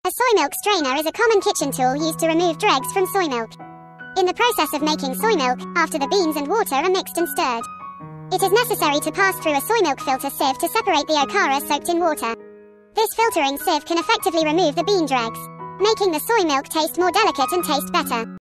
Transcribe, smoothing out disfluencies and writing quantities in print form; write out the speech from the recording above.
A soy milk strainer is a common kitchen tool used to remove dregs from soy milk. In the process of making soy milk, after the beans and water are mixed and stirred, it is necessary to pass through a Soymilk filter sieve to separate the okara soaked in water. This filtering sieve can effectively remove the bean dregs, making the soy milk taste more delicate and taste better.